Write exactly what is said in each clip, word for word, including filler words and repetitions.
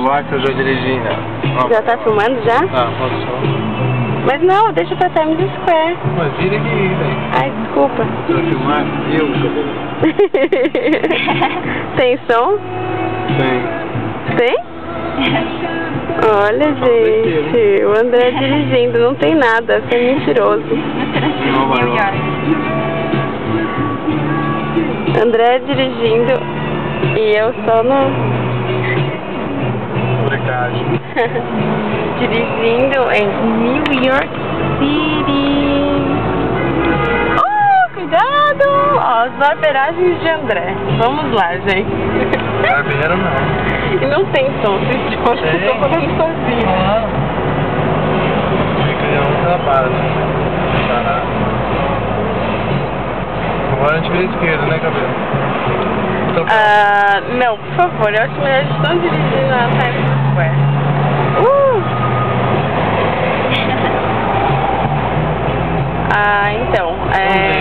celular que eu já dirigi, né? Ó, Já tá filmando já? Tá, posso só. Mas não, deixa pra Times Square. Mas vira aqui, velho. Ai, desculpa. Você vai filmar? Eu, cabelo. Tem som? Tem. Tem? Olha, gente, o André dirigindo, não tem nada, você é mentiroso. Nova York. André dirigindo e eu só no... Molecagem. Dirigindo em New York City. Oh, cuidado! Ó, as barberagens de André. Vamos lá, gente. Barbeiro não. E não tem som, vocês eu tô falando sozinho. Ah. Fica aí um trabalho, né? Parado. Agora a gente vira a esquerda, né, cabelo? Ah, não, por favor, eu acho melhor a gente não dirigir na Times Square. Uh! Ah, então, é...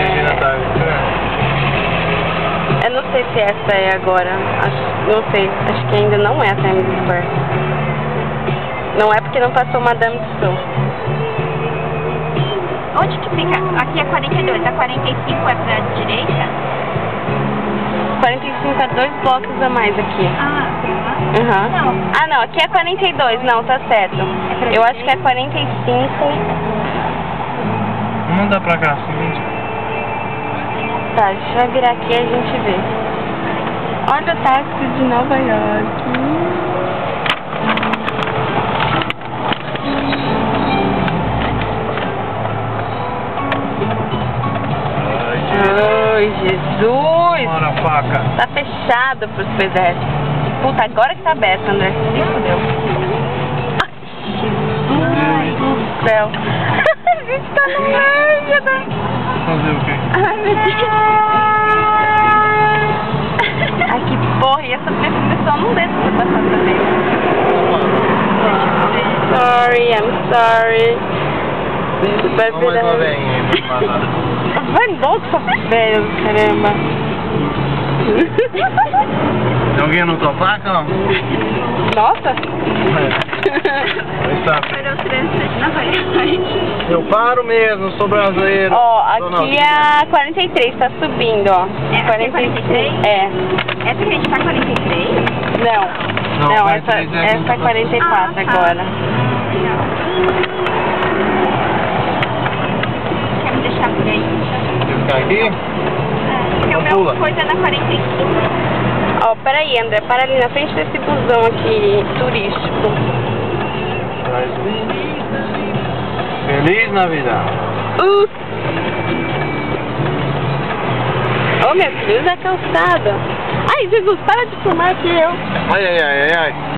Eu não sei se essa é agora, acho, não sei, acho que ainda não é a Times Square. Não é porque não passou Madame Tussauds. Onde que fica? Aqui é quarenta e dois, a quarenta e cinco é pra direita? quarenta e cinco é dois blocos a mais aqui. Ah, Uhum. não. Ah, não, aqui é quarenta e dois, não, tá certo. É Eu acho que é quarenta e cinco. Vamos andar pra cá, seguinte. Tá, deixa eu virar aqui e a gente vê. Olha o táxi de Nova York. Ai, Jesus! Bora, faca. Tá fechado pros pedestres. Puta, agora que tá aberto, André. Se fudeu. Ai, Jesus do céu. A gente tá no meio, né? Fazer o quê? Ai, meu Deus. Ai, que porra. E essa pessoa não deixa você passar também. I'm sorry, I'm sorry. Vamos mais uma veinha aí, vai louco, velho, caramba. Tem alguém na tua placa, não? Nossa. Está. Eu paro mesmo, sou brasileiro. Ó, aqui é a quarenta e três, tá subindo, ó. É, quarenta e três? É. Essa que a gente tá quarenta e três? Não. Não, Não, quarenta e essa, três é essa é quarenta e quatro ah, tá. agora. Quer me deixar por aí? Quer ficar aqui? É, porque o meu Pula. coisa é na quarenta e cinco. Ó, peraí, André, para ali na frente desse busão aqui, turístico. Feliz Navidad. Uh! Oh, meu Deus, a calçada. Ai, Jesus, para de filmar aqui eu. Ai, ai, ai, ai, ai.